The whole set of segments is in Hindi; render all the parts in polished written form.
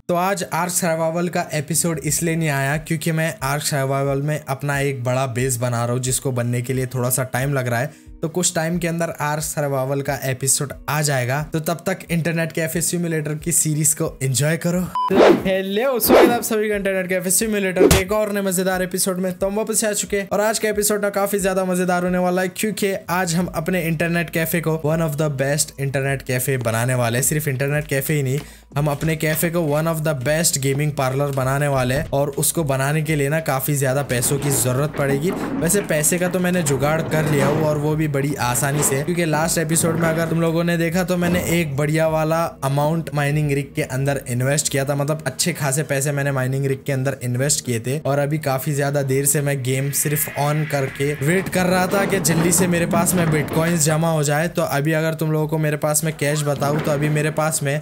तो आज आर्क सर्वाइवल का एपिसोड इसलिए नहीं आया क्योंकि मैं आर्क सर्वाइवल में अपना एक बड़ा बेस बना रहा हूँ जिसको बनने के लिए थोड़ा सा टाइम लग रहा है। तो कुछ टाइम के अंदर आर्क सर्वाइवल का एपिसोड आ जाएगा, तो तब तक इंटरनेट कैफे सिम्युलेटर की सीरीज को एंजॉय करो। हेलो, स्वागत है आप सभी का इंटरनेट कैफे सिम्युलेटर के एक और नए मजेदार एपिसोड में। तो हम वापस आ चुके हैं और आज का एपिसोड ना काफी ज्यादा मजेदार होने वाला है क्योंकि आज हम अपने इंटरनेट कैफे को one of the best internet cafe बनाने वाले हैं। सिर्फ इंटरनेट कैफे ही नहीं, हम अपने कैफे को one of the best gaming parlour बनाने वाले हैं और उसको बनाने के लिए ना काफी ज्यादा पैसों की जरूरत पड़ेगी। वैसे पैसे का तो मैंने जुगाड़ कर लिया हूँ और वो भी बड़ी आसानी से, क्योंकि लास्ट एपिसोड में अगर तुम लोगों ने देखा तो मैंने एक बढ़िया वाला अमाउंट माइनिंग रिग के अंदर इन्वेस्ट किया था। मतलब अच्छे खासे पैसे मैंने माइनिंग रिग के अंदर इन्वेस्ट किए थे और अभी काफी ज्यादा देर से मैं गेम सिर्फ ऑन करके वेट कर रहा था कि जल्दी से मेरे पास में बिटकॉइंस जमा हो जाए। तो अभी अगर तुम लोगों को मेरे पास में कैश बताऊं तो अभी मेरे पास में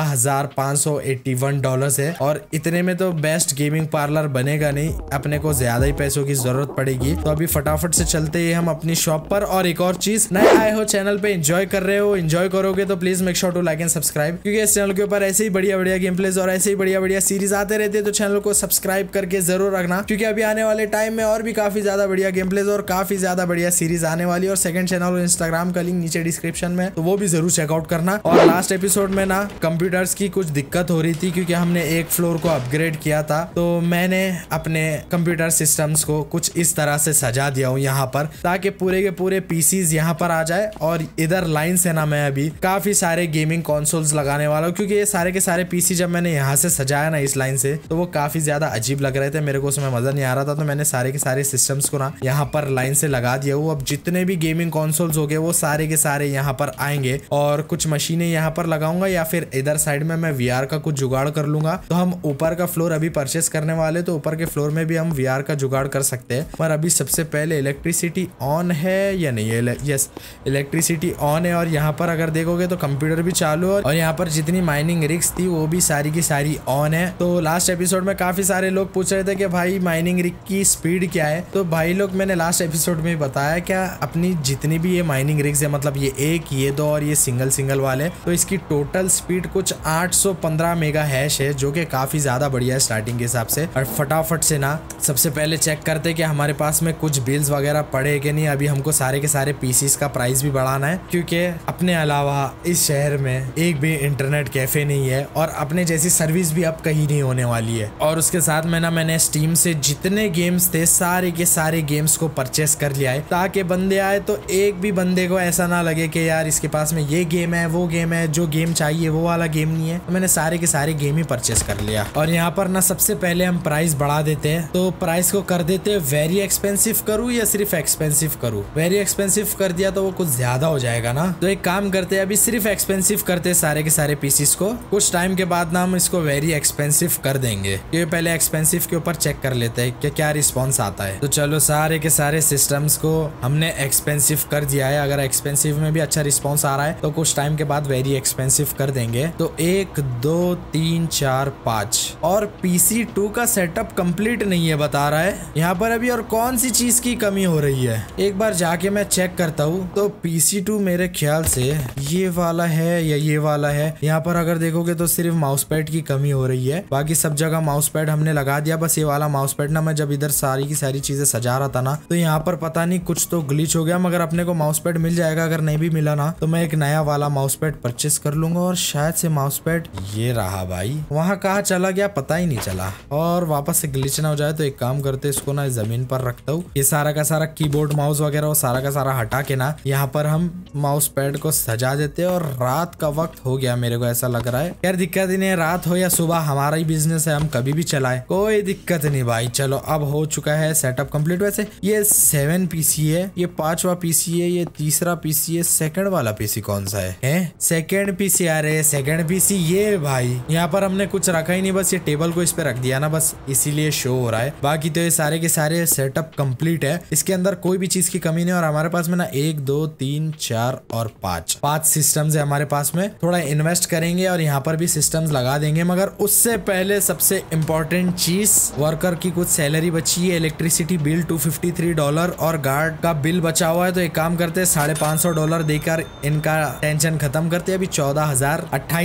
$14,581 है और इतने में तो बेस्ट गेमिंग पार्लर बनेगा नहीं, अपने को ज्यादा ही पैसों की जरूरत पड़ेगी। तो अभी फटाफट से चलते हैं हम अपनी शॉप पर। और एक और चीज, नए आए हो चैनल पे, एंजॉय कर रहे हो, एंजॉय करोगे तो please make sure to like and subscribe, क्योंकि इस चैनल के ऊपर ऐसे ही बढ़िया बढ़िया गेम प्लेज और ऐसे ही बढ़िया बढ़िया सीरीज आते रहते हैं। तो चैनल को सब्सक्राइब करके जरूर रखना, क्योंकि अभी आने वाले टाइम में और भी काफी ज्यादा बढ़िया गेम प्लेज और काफी ज्यादा बढ़िया सीरीज आने वाली है। और सेकंड चैनल और इंस्टाग्राम का लिंक नीचे डिस्क्रिप्शन में, तो वो भी जरूर चेकआउट करना। और लास्ट एपिसोड में ना कंप्यूटर्स की कुछ दिक्कत हो रही थी क्योंकि हमने एक फ्लोर को अपग्रेड किया था। तो मैंने अपने कंप्यूटर सिस्टम्स को कुछ इस तरह से सजा दिया हूँ यहाँ पर, ताकि पूरे के पूरे पीसीज यहाँ पर आ जाए। और इधर लाइन से ना मैं अभी काफी सारे गेमिंग कंसोल्स लगाने वाला हूँ, क्योंकि ये सारे के सारे पीसी जब मैंने यहाँ से सजाया ना इस लाइन से, तो वो काफी ज्यादा अजीब लग रहे थे, मेरे को उसमें मजा नहीं आ रहा था। तो मैंने सारे के सारे सिस्टम्स को ना यहाँ पर लाइन से लगा दिया हूँ। अब जितने भी गेमिंग कंसोल्स हो गए वो सारे के सारे यहाँ पर आएंगे और कुछ मशीनें यहाँ पर लगाऊंगा, या फिर इधर साइड में मैं वीआर का कुछ जुगाड़ कर लूंगा। तो हम ऊपर का फ्लोर अभी परचेस करने वाले, तो ऊपर के फ्लोर में भी हम वीआर का जुगाड़ कर सकते हैं। पर अभी सबसे पहले इलेक्ट्रिसिटी ऑन है या नहीं है? यस, इलेक्ट्रिसिटी ऑन है। और यहाँ पर अगर देखोगे तो कंप्यूटर भी चालू है और यहाँ पर जितनी माइनिंग रिग्स थी वो भी सारी की सारी ऑन है। तो लास्ट एपिसोड में काफी सारे लोग पूछ रहे थे कि भाई माइनिंग रिग की स्पीड क्या है। तो भाई लोग, मैंने लास्ट एपिसोड में बताया क्या, अपनी जितनी भी ये माइनिंग रिग्स है, मतलब ये एक, ये दो और ये सिंगल वाले, तो इसकी टोटल स्पीड कुछ 815 मेगा हैश है, जो कि काफी ज्यादा बढ़िया है स्टार्टिंग के हिसाब से। और फटाफट से ना सबसे पहले चेक करते कि हमारे पास में कुछ बिल्स वगैरह पड़े कि नहीं। अभी हमको सारे के सारे पीसीस का प्राइस भी बढ़ाना है, क्योंकि अपने अलावा इस शहर में एक भी इंटरनेट कैफे नहीं है और अपने जैसी सर्विस भी अब कहीं नहीं होने वाली है। और उसके साथ में ना मैंने स्टीम से जितने गेम्स थे सारे के सारे गेम्स को परचेस कर लिया है, ताकि बंदे आए तो एक भी बंदे को ऐसा ना लगे कि यार इसके पास में ये गेम है, वो गेम है, जो गेम चाहिए वो वाला गेम नहीं है। तो मैंने सारे के सारे गेम ही परचेस कर लिया। और यहाँ पर ना सबसे पहले हम प्राइस बढ़ा देते हैं, तो प्राइस को कर देते हैं वेरी एक्सपेंसिव करूँ या सिर्फ एक्सपेंसिव करूँ। वेरी एक्सपेंसिव कर दिया तो वो कुछ ज्यादा हो जाएगा ना, तो एक काम करते हैं अभी सिर्फ एक्सपेंसिव करते हैं सारे के सारे पीसीस को। कुछ टाइम के बाद ना हम इसको वेरी एक्सपेंसिव कर देंगे, क्योंकि पहले एक्सपेंसिव के ऊपर चेक कर लेते हैं कि क्या रिस्पॉन्स आता है। तो चलो सारे के सारे सिस्टम्स को हमने एक्सपेंसिव कर दिया है। अगर एक्सपेंसिव में भी अच्छा रिस्पॉन्स आ रहा है तो कुछ टाइम के बाद वेरी एक्सपेंसिव कर देंगे। तो 1 2 3 4 5 और PC2 का सेटअप कंप्लीट नहीं है बता रहा है यहाँ पर अभी। और कौन सी चीज की कमी हो रही है एक बार जाके मैं चेक करता हूँ। तो PC2 मेरे ख्याल से ये वाला है या ये वाला है। यहाँ पर अगर देखोगे तो सिर्फ माउस पैड की कमी हो रही है, बाकी सब जगह माउस पैड हमने लगा दिया। बस ये वाला माउस पैड ना, मैं जब इधर सारी की सारी चीजें सजा रहा था ना, तो यहाँ पर पता नहीं कुछ तो ग्लिच हो गया। मगर अपने को माउस पैड मिल जाएगा, अगर नहीं भी मिला ना तो मैं एक नया वाला माउस पैड परचेस कर लूंगा। और शायद से माउस पैड ये रहा भाई, वहाँ कहाँ चला गया पता ही नहीं चला। और वापस से ग्लिच ना हो जाए तो एक काम करते, इसको ना जमीन पर रखता हूँ। ये सारा का सारा कीबोर्ड माउस वगैरह वो सारा का सारा हटा के ना यहाँ पर हम माउस पैड को सजा देते हैं। और रात का वक्त हो गया, मेरे को ऐसा लग रहा है। यार दिक्कत ही नहीं, रात हो या सुबह हमारा ही बिजनेस है, हम कभी भी चलाए, कोई दिक्कत नहीं भाई। चलो अब हो चुका है सेटअप कंप्लीट। वैसे ये 7 पीसी है, ये 5वां पीसी है, ये 3रा पीसी है। सेकंड वाला पीसी कौन सा है? सेकंड पीसी आ रहे, सेकंड पीसी ये भाई। यहाँ पर हमने कुछ रखा ही नहीं, बस ये टेबल को इस पे रख दिया ना, बस इसीलिए शो हो रहा है। बाकी तो ये सारे के सारे सेटअप कंप्लीट है, इसके अंदर कोई भी चीज की कमी नहीं। और हमारे पास में ना 1 2 3 4 और 5 सिस्टम्स है हमारे पास में। थोड़ा इन्वेस्ट करेंगे और यहाँ पर भी सिस्टम्स लगा देंगे, मगर उससे पहले सबसे इम्पोर्टेंट चीज, वर्कर की कुछ सैलरी बची है, इलेक्ट्रिसिटी बिल $253 और गार्ड का बिल बचा हुआ है। तो एक काम करते हैं $550 देकर इनका टेंशन खत्म करते हैं। अभी $14,028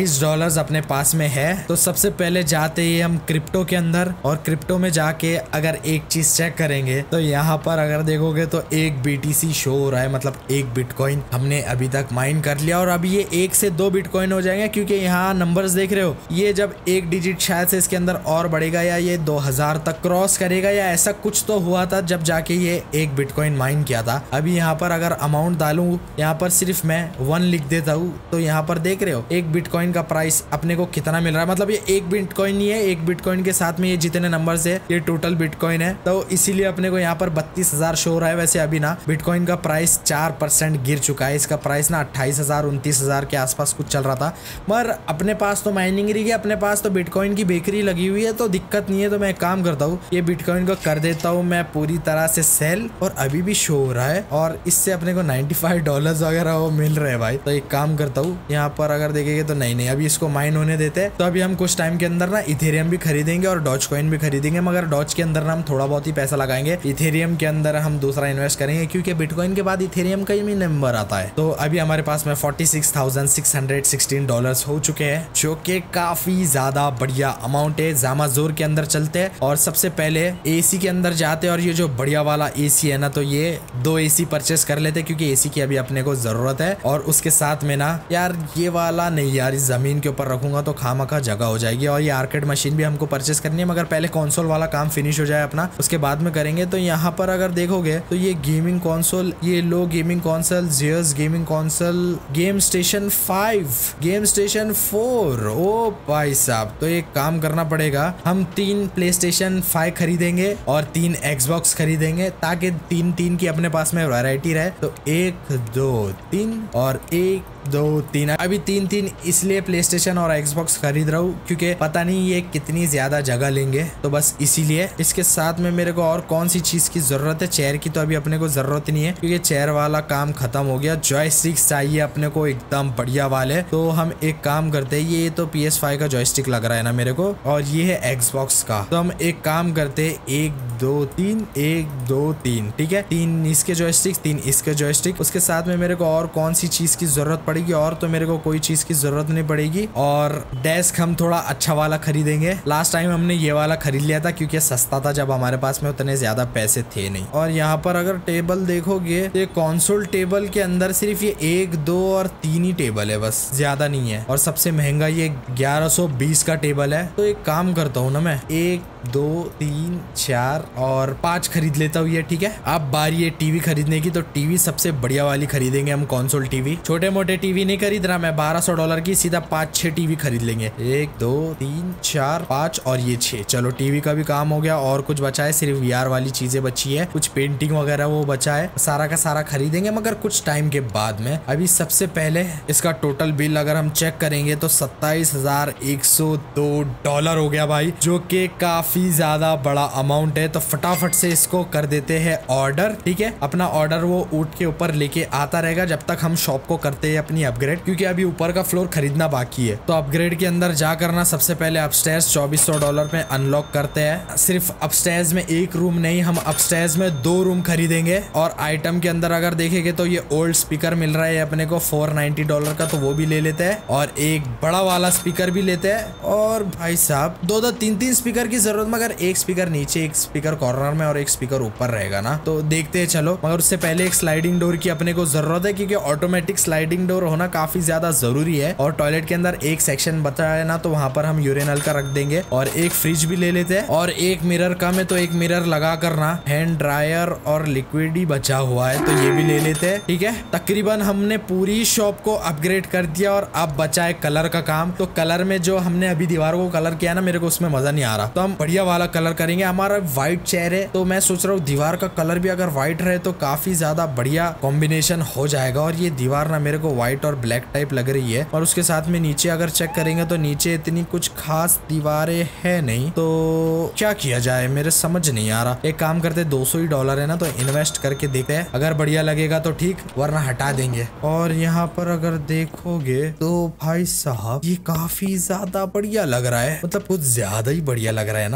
डॉलर्स अपने पास में है। तो सबसे पहले जाते ही हम क्रिप्टो के अंदर, और क्रिप्टो में जाके अगर एक चीज चेक करेंगे तो यहाँ पर अगर देखोगे तो एक BTC शो हो रहा है, मतलब एक बिटकॉइन हमने अभी तक माइन कर लिया। और अभी ये 1 से 2 बिटकॉइन हो जाएंगे, क्योंकि यहाँ नंबर्स देख रहे हो, ये जब एक डिजिट शायद से इसके अंदर और बढ़ेगा या ये 2000 तक क्रॉस करेगा या ऐसा कुछ तो हुआ था जब जाके ये एक बिटकॉइन माइन किया था। अभी यहाँ पर अगर अमाउंट डालूं, यहाँ पर सिर्फ मैं 1 लिख देता हूँ, तो यहाँ पर देख रहे हो एक बिटकॉइन का प्राइस अपने को कितना मिल रहा है। मतलब ये एक बिटकॉइन नहीं है, एक बिटकॉइन के साथ में ये जितने नंबर्स है ये टोटल बिटकॉइन है, तो इसीलिए अपने को यहाँ पर 32,000 शो हो रहा है। वैसे अभी ना बिटकॉइन का प्राइस 4% गिर चुका है, इसका प्राइस ना 28,000 29,000 के आसपास कुछ चल रहा था। मगर अपने पास तो माइनिंग रही है, अपने पास तो बिटकॉइन की बेकरी लगी हुई है, तो दिक्कत नहीं है। तो मैं एक काम करता हूँ, ये बिटकॉइन को कर देता हूँ मैं पूरी तरह से सेल, और अभी भी शो हो रहा है और इससे अपने को $95 वगैरह वो मिल रहे हैं भाई। तो एक काम करता हूँ, यहाँ पर अगर देखेंगे तो नहीं अभी इसको माइन होने देते हैं। तो अभी हम कुछ टाइम के अंदर ना इथेरियम भी खरीदेंगे और डॉज कॉइन भी खरीदेंगे, मगर डॉज के अंदर ना हम थोड़ा बहुत ही पैसा लगाएंगे, इथेरियम के अंदर हम दूसरा इन्वेस्ट करेंगे, क्योंकि बिटकॉइन के बाद इथेरियम का ही नंबर आता है। तो अभी हमारे पास में $46,616 हो चुके हैं, जो कि काफी ज्यादा बढ़िया अमाउंट है। जामाजोर के अंदर चलते हैं और सबसे पहले एसी के अंदर जाते हैं, और ये जो बढ़िया वाला एसी है ना, तो ये 2 एसी परचेस कर लेते, क्योंकि एसी की अभी अपने को जरूरत है। और उसके साथ में ना यार ये वाला नहीं यार, इस जमीन के ऊपर रखूंगा तो खामखा जगह हो जाएगी। और ये आर्केड मशीन भी हमको परचेस करनी है, मगर पहले कंसोल वाला काम फिनिश हो जाए अपना, उसके बाद में करेंगे। तो यहाँ पर अगर देखोगे तो ये गेमिंग कंसोल, ये लो गेमिंग कंसोल, जियर्स gaming console, game station 5, game station 4, ओ भाई साहब। तो एक काम करना पड़ेगा, हम 3 PlayStation 5 खरीदेंगे और 3 Xbox खरीदेंगे, ताकि 3 की अपने पास में वैरायटी रहे। तो 1 2 3 और 1 2 3, अभी 3 इसलिए PlayStation और Xbox खरीद रहा हूँ, क्योंकि पता नहीं ये कितनी ज्यादा जगह लेंगे, तो बस इसीलिए। इसके साथ में मेरे को और कौन सी चीज की जरूरत है, चेयर की तो अभी अपने को जरूरत नहीं है, क्योंकि चेयर वाला काम खत्म हो गया। जॉयस्टिक्स चाहिए अपने को एकदम बढ़िया वाले, तो हम एक काम करते हैं, ये तो PS5 का जॉयस्टिक लग रहा है ना मेरे को, और ये है Xbox का। तो हम एक काम करते हैं, 1 2 3 1 2 3, ठीक है, 3 इसके जॉयस्टिक 3 इसके जॉयस्टिक। उसके साथ में मेरे को और कौन सी चीज की जरूरत पड़ेगी, और तो मेरे को कोई चीज की जरूरत नहीं पड़ेगी। और डेस्क हम थोड़ा अच्छा वाला खरीदेंगे, लास्ट टाइम हमने ये वाला खरीद लिया था क्योंकि सस्ता था जब हमारे पास में उतने ज्यादा पैसे थे नहीं। और यहाँ पर अगर टेबल देखोगे, ये कंसोल टेबल के अंदर सिर्फ ये 1 2 और 3 ही टेबल है, बस ज्यादा नहीं है। और सबसे महंगा ये 1120 का टेबल है। तो एक काम करता हूँ ना, मैं 1 2 3 4 और 5 खरीद लेता हूँ ये, ठीक है। अब बारी है टीवी खरीदने की, तो टीवी सबसे बढ़िया वाली खरीदेंगे हम, कंसोल टीवी। छोटे मोटे टीवी नहीं खरीद रहा मैं, $1200 की सीधा 5-6 टीवी खरीद लेंगे। 1 2 3 4 5 और ये 6। चलो टीवी का भी काम हो गया, और कुछ बचा है, सिर्फ VR वाली चीजें बची है, कुछ पेंटिंग वगैरह वो बचा है, सारा का सारा खरीदेंगे, मगर कुछ टाइम के बाद में। अभी सबसे पहले इसका टोटल बिल अगर हम चेक करेंगे तो $27,102 हो गया भाई, जो कि काफी ज्यादा बड़ा अमाउंट है। तो फटाफट से इसको कर देते हैं ऑर्डर, ठीक है। अपना ऑर्डर वो ऊँट के ऊपर लेके आता रहेगा जब तक हम शॉप को करते हैं अपनी अपग्रेड, क्योंकि अभी ऊपर का फ्लोर खरीदना बाकी है। तो अपग्रेड के अंदर जा करना, सबसे पहले अपस्टेयर्स $2400 में अनलॉक करते हैं। सिर्फ अपस्टेयर्स में 1 रूम नहीं, हम अपस्टेयर्स में 2 रूम खरीदेंगे। और आइटम के अंदर अगर देखेंगे तो ये ओल्ड स्पीकर मिल रहा है अपने को $490 का, तो वो भी ले लेते हैं। और एक बड़ा वाला स्पीकर भी लेते हैं। और भाई साहब 2-2 3-3 स्पीकर की जरूरत, मगर एक स्पीकर नीचे, एक स्पीकर कॉर्नर में और एक स्पीकर ऊपर रहेगा ना, तो देखते हैं चलो। मगर उससे पहले एक स्लाइडिंग डोर की अपने को जरूरत है, क्योंकि ऑटोमेटिक स्लाइडिंग डोर होना काफी ज्यादा जरूरी है। और टॉयलेट के अंदर एक सेक्शन बचा है ना, तो वहां पर हम यूरिनल का रख देंगे। और एक फ्रिज भी ले लेते हैं, और एक मिरर कम है तो एक मिरर लगा करना। हैंड ड्रायर और लिक्विड ही बचा हुआ है, तो ये भी ले लेते हैं, ठीक है। तकरीबन हमने पूरी शॉप को अपग्रेड कर दिया, और अब बचा है कलर का काम। तो कलर में जो हमने अभी दीवारों को कलर किया ना, मेरे को उसमें मजा नहीं आ रहा, तो हम बढ़िया वाला कलर करेंगे। हमारा व्हाइट चेयर है, तो मैं सोच रहा हूँ दीवार का कलर भी अगर व्हाइट रहे तो काफी ज्यादा बढ़िया कॉम्बिनेशन हो जाएगा। और ये दीवार ना मेरे को व्हाइट और ब्लैक टाइप लग रही है। और उसके साथ में नीचे अगर चेक करेंगे तो नीचे इतनी कुछ खास दीवारें है नहीं, तो क्या किया जाए मेरे समझ नहीं आ रहा। एक काम करते, $200 है ना, तो इन्वेस्ट करके देखते हैं, अगर बढ़िया लगेगा तो ठीक, वरना हटा देंगे। और यहाँ पर अगर देखोगे तो भाई साहब ये काफी ज्यादा बढ़िया लग रहा है, मतलब कुछ ज्यादा ही बढ़िया लग रहा है ना।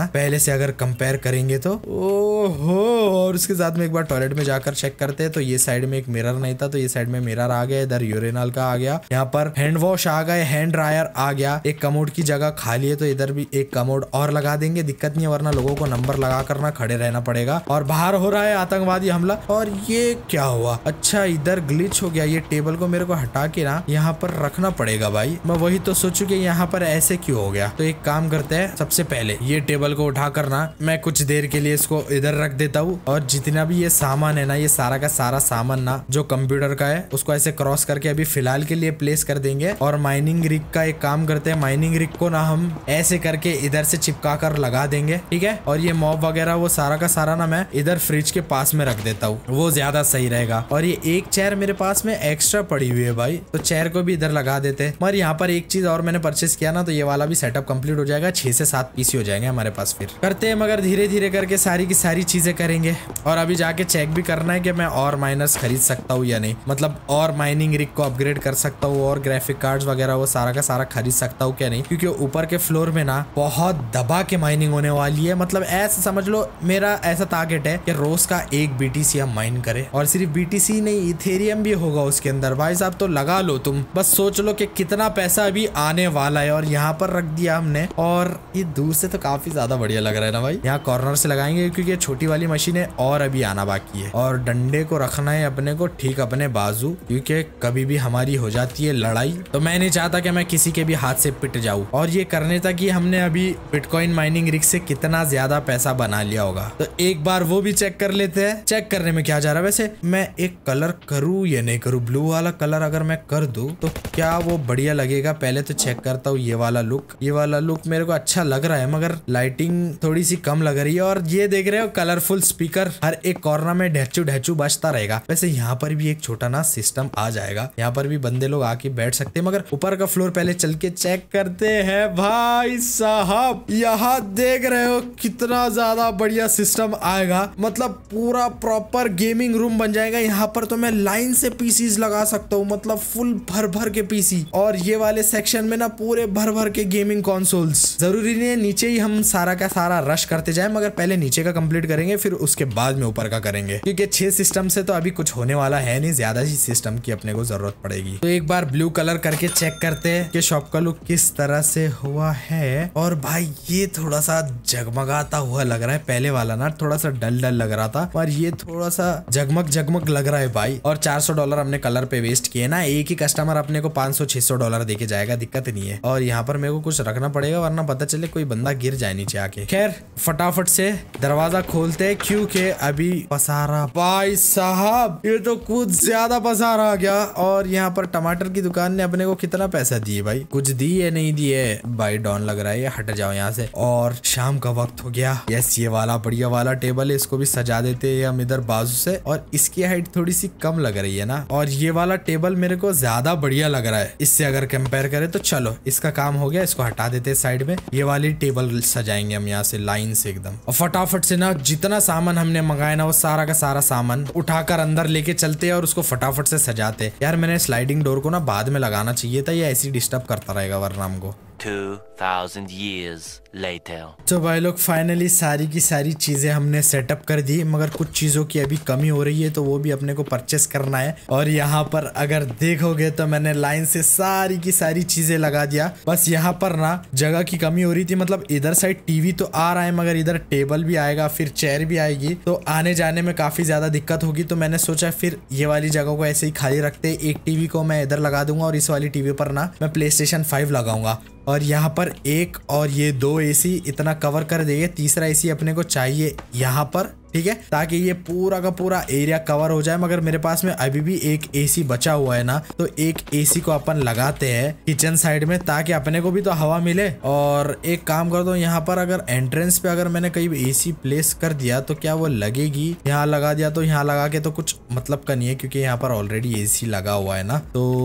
ना पहले से अगर कंपेयर करेंगे तो। ओहो, और उसके साथ में एक बार टॉयलेट में जाकर चेक करते हैं तो ये साइड में एक मिरर नहीं था, तो ये साइड में मिरर आ गया, इधर यूरिनल का आ गया, यहाँ पर हैंड वॉश आ गए, हैंड ड्रायर आ गया, एक कमोड की जगह खाली है तो इधर भी एक कमोड और लगा देंगे, दिक्कत नहीं है, वरना लोगों को नंबर लगा कर ना खड़े रहना पड़ेगा। और बाहर हो रहा है आतंकवादी हमला। और ये क्या हुआ? अच्छा, इधर ग्लिच हो गया, ये टेबल को मेरे को हटा के ना यहाँ पर रखना पड़ेगा भाई। मैं वही तो सोचू कि यहाँ पर ऐसे क्यों हो गया। तो एक काम करते हैं, सबसे पहले ये टेबल को उठा कर ना मैं कुछ देर के लिए इसको इधर रख देता हूँ, और जितना भी ये सामान है ना, ये सारा का सारा सामान ना जो कंप्यूटर का है उसको ऐसे क्रॉस करके अभी फिलहाल के लिए प्लेस कर देंगे। और माइनिंग रिग का एक काम करते हैं, माइनिंग रिग को ना हम ऐसे करके इधर से चिपका कर लगा देंगे, ठीक है। और ये मॉब वगैरह वो सारा का सारा ना मैं इधर फ्रिज के पास में रख देता हूँ, वो ज्यादा सही रहेगा। और ये एक चेयर मेरे पास में एक्स्ट्रा पड़ी हुई है भाई, तो चेयर को भी इधर लगा देते हैं। मगर यहाँ पर एक चीज और मैंने परचेस किया ना, तो ये वाला भी सेटअप कंप्लीट हो जाएगा, 6 से 7 पीसी हो जाएंगे हमारे पास। फिर करते हैं, मगर धीरे धीरे करके सारी की सारी चीजें करेंगे। और अभी जाके चेक भी करना है कि मैं और माइनर्स खरीद सकता हूँ या नहीं, मतलब और माइनिंग रिग को अपग्रेड कर सकता हूँ, और ग्राफिक कार्ड्स वगैरह वो सारा का सारा खरीद सकता हूँ क्या नहीं, क्योंकि ऊपर के फ्लोर में ना बहुत दबा के माइनिंग होने वाली है। मतलब ऐसा समझ लो, मेरा ऐसा टारगेट है कि रोज का 1 BTC हम माइन करें, और सिर्फ BTC नहीं, इथेरियम भी होगा उसके अंदर भाई साहब। तो लगा लो तुम, बस सोच लो कि कितना पैसा अभी आने वाला है। और यहाँ पर रख दिया हमने, और ये दूर से तो काफी ज्यादा बढ़िया लग रहा है ना भाई। यहाँ कॉर्नर से लगाएंगे क्योंकि ये छोटी वाली मशीन है और अभी आना बाकी है। और डंडे को रखना है अपने को ठीक अपने बाजू, क्योंकि कभी भी हमारी हो जाती है लड़ाई, तो मैं नहीं चाहता कि मैं किसी के भी हाथ से पिट जाऊं। और ये करने तक कि हमने अभी बिटकॉइन माइनिंग रिग से कितना ज्यादा पैसा बना लिया होगा, तो एक बार वो भी चेक कर लेते हैं। चेक करने में क्या जा रहा है वैसे, मैं एक कलर करूँ या नहीं करूँ। ब्लू वाला कलर अगर मैं कर दूं तो क्या वो बढ़िया लगेगा? पहले तो चेक करता हूँ ये वाला लुक। ये वाला लुक मेरे को अच्छा लग रहा है, मगर लाइटिंग थोड़ी सी कम लग रही है। और ये देख रहे हो कलरफुल स्पीकर, हर एक कॉर्नर में ढेचू ढेचू बजता रहेगा। वैसे यहाँ पर भी एक छोटा ना सिस्टम आ जाएगा, यहाँ पर भी बंदे लोग आके बैठ सकते हैं। मगर ऊपर का फ्लोर पहले चल के चेक करते हैं भाई साहब। यहाँ देख रहे हो कितना ज्यादा बढ़िया सिस्टम आएगा, मतलब पूरा प्रॉपर गेमिंग रूम बन जाएगा। यहाँ पर तो मैं लाइन से पीसीज लगा सकता हूँ, मतलब फुल भर भर के पीसी। और ये वाले सेक्शन में ना पूरे भर भर के गेमिंग कंसोल्स। जरूरी नहीं है नीचे ही हम सारा का सारा रश करते जाए, मगर पहले नीचे का कंप्लीट करेंगे, फिर उसके बाद में ऊपर का करेंगे, क्योंकि 6 सिस्टम से तो अभी कुछ होने वाला है नहीं, ज्यादा ही सिस्टम की अपने को जरूरत पड़ेगी। तो एक बार ब्लू कलर करके चेक करते हैं कि शॉप का लुक किस तरह से हुआ है। और भाई ये थोड़ा सा जगमगाता हुआ लग रहा है, पहले वाला ना थोड़ा सा डल डल लग रहा था, और ये थोड़ा सा जगमग जगमग लग रहा है भाई। और $400 हमने कलर पे वेस्ट किए ना, एक ही कस्टमर अपने को $500-600 देके जाएगा, दिक्कत नहीं है। और यहाँ पर मेरे को कुछ रखना पड़ेगा, वरना पता चले कोई बंदा गिर जाए नीचे आके। खैर फटाफट से दरवाजा खोलते हैं, क्योंकि अभी पसारा भाई साहब, ये तो कुछ ज्यादा पसारा आ गया। और यहाँ पर टमाटर की दुकान ने अपने को कितना पैसा दिए भाई, कुछ दिए नहीं दिए भाई, डॉन लग रहा है। हट जाओ यहाँ से। और शाम का वक्त हो गया। यस, ये वाला बढ़िया वाला टेबल है, इसको भी सजा देते हैं हम इधर बाजू से। और इसकी हाइट थोड़ी सी कम लग रही है ना, और ये वाला टेबल मेरे को ज्यादा बढ़िया लग रहा है इससे अगर कंपेयर करें तो। चलो इसका काम हो गया, इसको हटा देते हैं साइड में। ये वाली टेबल सजाएंगे हम यहाँ से लाइन से एकदम। और फटाफट से ना जितना सामान हमने मंगाया ना, वो सारा का सारा सामान उठाकर अंदर लेके चलते हैं और उसको फटाफट से सजाते हैं। यार मैंने स्लाइडिंग डोर को ना बाद में लगाना चाहिए था, ये ऐसी डिस्टर्ब करता रहेगा वरना हमको। 2000 years later. तो भाई लोग फाइनली सारी की सारी चीजें हमने सेटअप कर दी, मगर कुछ चीजों की अभी कमी हो रही है, तो वो भी अपने को परचेस करना है। और यहाँ पर अगर देखोगे तो मैंने लाइन से सारी की सारी चीजें लगा दिया। बस यहाँ पर ना जगह की कमी हो रही थी, मतलब इधर साइड टीवी तो आ रहा है, मगर इधर टेबल भी आएगा, फिर चेयर भी आएगी, तो आने जाने में काफी ज्यादा दिक्कत होगी। तो मैंने सोचा फिर ये वाली जगह को ऐसे ही खाली रखते, एक टीवी को मैं इधर लगा दूंगा, और इस वाली टीवी पर ना मैं PlayStation 5 लगाऊंगा। और यहाँ पर एक और ये 2 AC इतना कवर कर देंगे। तीसरा AC अपने को चाहिए यहाँ पर, ठीक है, ताकि ये पूरा का पूरा एरिया कवर हो जाए। मगर मेरे पास में अभी भी एक AC बचा हुआ है ना, तो एक AC को अपन लगाते हैं किचन साइड में, ताकि अपने को भी तो हवा मिले। और एक काम कर दो, यहाँ पर अगर एंट्रेंस पे अगर मैंने कहीं AC प्लेस कर दिया तो क्या वो लगेगी? यहाँ लगा दिया तो यहाँ लगा के तो कुछ मतलब का नहीं है, क्योंकि यहाँ पर ऑलरेडी AC लगा हुआ है ना। तो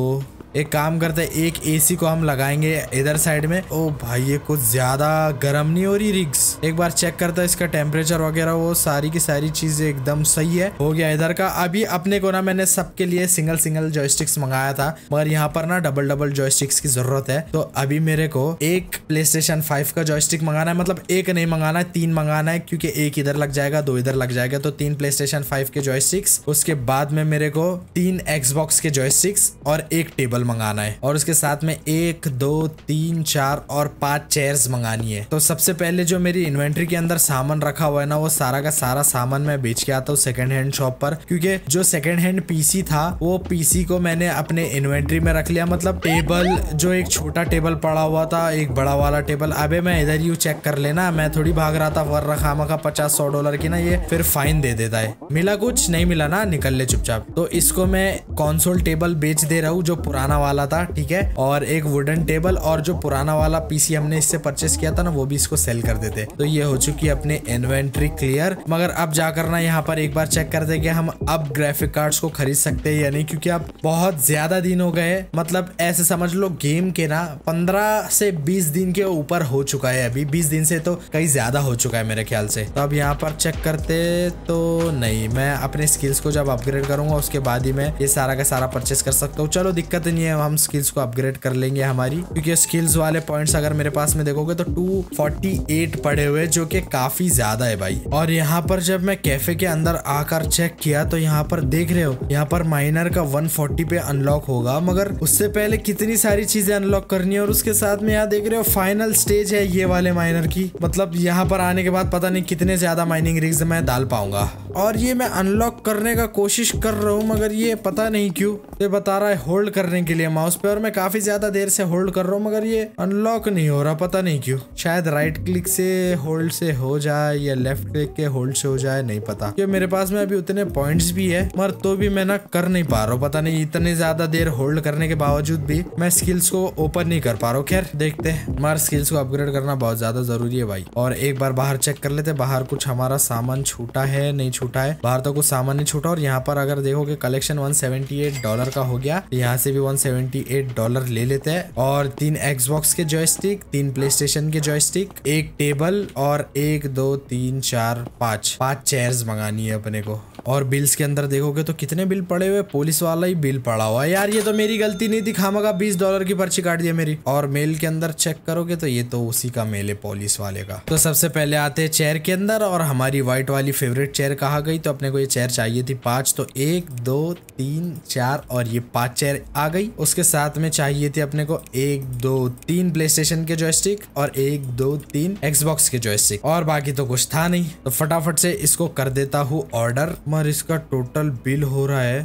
एक काम करते हैं, एक एसी को हम लगाएंगे इधर साइड में। ओ भाई ये कुछ ज्यादा गर्म नहीं हो रही रिग्स? एक बार चेक करता है इसका टेम्परेचर वगैरह, वो सारी की सारी चीजें एकदम सही है। हो गया इधर का। अभी अपने को ना मैंने सबके लिए सिंगल सिंगल जॉयस्टिक्स मंगाया था, मगर यहाँ पर ना डबल डबल जॉयस्टिक्स की जरूरत है। तो अभी मेरे को एक PlayStation 5 का जॉयस्टिक मंगाना है, मतलब एक नहीं मंगाना है, 3 मंगाना है, क्योंकि एक इधर लग जाएगा, 2 इधर लग जाएगा। तो 3 PlayStation 5 के जॉयस्टिक्स, उसके बाद में मेरे को 3 Xbox के जॉयस्टिक्स और एक टेबल मंगाना है, और उसके साथ में 1 2 3 4 और 5 चेयर्स मंगानी है। तो सबसे पहले जो मेरी इन्वेंट्री के अंदर सामान रखा हुआ है ना, वो सारा का सारा सामान मैं बेच के आता हूँ सेकंड हैंड शॉप पर, क्योंकि जो सेकंड हैंड पीसी था वो पीसी को मैंने अपने इन्वेंट्री में रख लिया। मतलब टेबल, जो एक छोटा टेबल पड़ा हुआ था, एक बड़ा वाला टेबल, अबे मैं इधर यू चेक कर लेना, मैं थोड़ी भाग रहा था वर खामा का $50-100 की ना, ये फिर फाइन दे देता है। मिला कुछ नहीं मिला ना, निकल ले चुपचाप। तो इसको मैं कंसोल टेबल बेच दे रहा हूँ जो पुराना वाला था, ठीक है, और एक वुडन टेबल, और जो पुराना वाला पीसी हमने इससे परचेस किया था ना, वो भी इसको सेल कर देते। तो ये हो चुकी है अपने इन्वेंट्री क्लियर। मगर अब जाकर ना यहाँ पर एक बार चेक करते कि हम अब ग्राफिक कार्ड्स को खरीद सकते हैं या नहीं, क्योंकि अब बहुत ज्यादा दिन हो गए। मतलब ऐसे समझ लो गेम के ना 15 से 20 दिन के ऊपर हो चुका है, अभी 20 दिन से तो कहीं ज्यादा हो चुका है मेरे ख्याल से। तो अब यहाँ पर चेक करते तो नहीं, मैं अपने स्किल्स को जब अपग्रेड करूंगा उसके बाद ही मैं ये सारा का सारा परचेस कर सकता हूँ। चलो दिक्कत नहीं है, हम स्किल्स को अपग्रेड कर लेंगे हमारी, क्योंकि स्किल्स वाले पॉइंट्स अगर मेरे पास में देखोगे तो 248 पड़े हुए, जो कि काफी ज्यादा है भाई। और यहाँ पर जब मैं कैफे के अंदर आकर चेक किया तो यहाँ पर देख रहे हो, यहाँ पर माइनर का 140 पे अनलॉक होगा, मगर उससे पहले कितनी सारी चीजें अनलॉक करनी है। और उसके साथ में यहाँ देख रहे हो फाइनल स्टेज है ये वाले माइनर की। मतलब यहाँ पर आने के बाद पता नहीं कितने ज्यादा माइनिंग रिग्स मैं डाल पाऊंगा, और ये मैं अनलॉक करने का कोशिश कर रहा हूँ, मगर ये पता नहीं क्यों ये बता रहा है होल्ड करने के लिए माउस पे, और मैं काफी ज्यादा देर से होल्ड कर रहा हूँ, मगर ये अनलॉक नहीं हो रहा, पता नहीं क्यों। शायद राइट क्लिक से होल्ड से हो जाए या लेफ्ट क्लिक के होल्ड से हो जाए, नहीं पता, क्योंकि मेरे पास में अभी उतने पॉइंट्स भी है, मगर तो भी मैं ना कर नहीं पा रहा हूँ। पता नहीं इतने ज्यादा देर होल्ड करने के बावजूद भी मैं स्किल्स को ओपन नहीं कर पा रहा हूँ। खैर देखते हैं, हमारे स्किल्स को अपग्रेड करना बहुत ज्यादा जरूरी है भाई। और एक बार बाहर चेक कर लेते, बाहर कुछ हमारा सामान छूटा है नहीं छूटा है, बाहर तो कुछ सामान नहीं छूटा। और यहाँ पर अगर देखोगे कलेक्शन $178 का हो गया, यहाँ से भी $178 ले लेते हैं। और 3 Xbox के जॉयस्टिक, 3 PlayStation के जॉयस्टिक, एक टेबल, और 1 2 3 4 5 चेयर्स मंगानी है अपने को। और बिल्स के अंदर देखोगे तो कितने बिल पड़े हुए, पुलिस वाला ही बिल पड़ा हुआ है यार। ये तो मेरी गलती नहीं थी, खामखा $20 की पर्ची काट दी मेरी। और मेल के अंदर चेक करोगे तो ये तो उसी का मेल है, पुलिस वाले का। तो सबसे पहले आते हैं चेयर के अंदर, और हमारी व्हाइट वाली फेवरेट चेयर कहाँ गई? तो अपने को ये चेयर चाहिए थी 5, तो 1 2 3 4 और ये 5 चेयर आ गई। उसके साथ में चाहिए थी अपने को 1 2 3 PlayStation के जॉयस्टिक और 1 2 3 Xbox के जॉयस्टिक, और बाकी तो कुछ था नहीं। तो फटाफट से इसको कर देता हूँ ऑर्डर। मगर इसका टोटल बिल हो रहा है